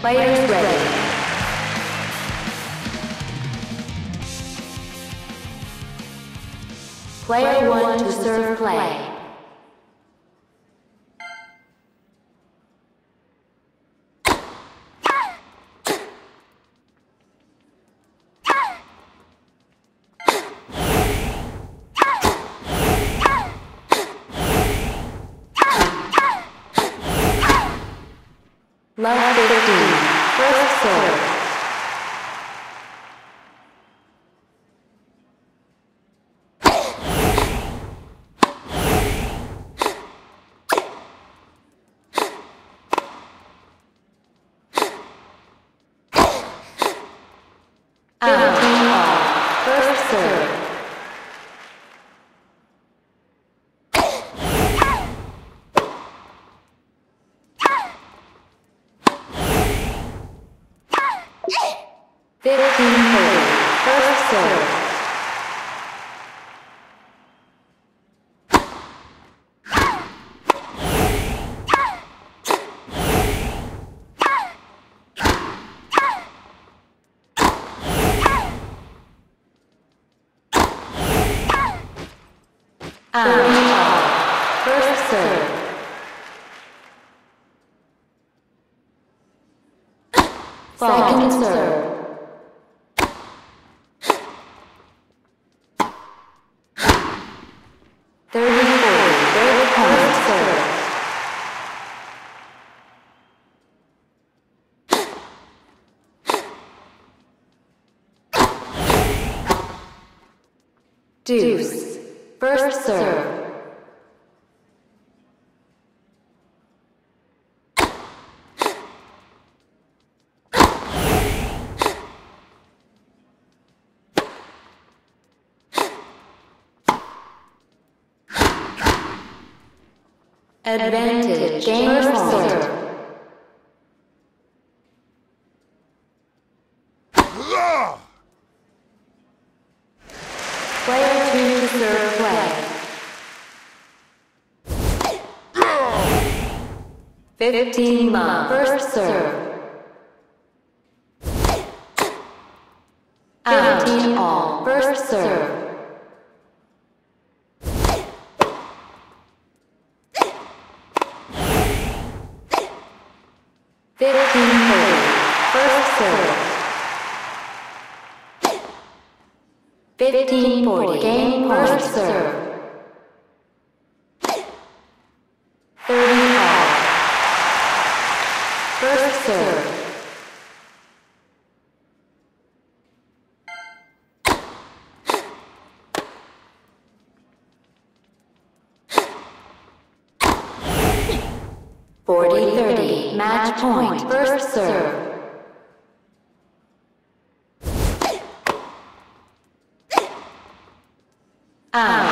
Players ready. Player 1 to serve play. Love 15, first serve. First serve. First serve. First serve. Second serve. Deuce, first serve. Advantage, game serve. Player 2 to serve play. 15 love, first serve. 15 all, first serve. First serve. 15-40, game first serve. 30 all. First serve. Match point, first serve. Out.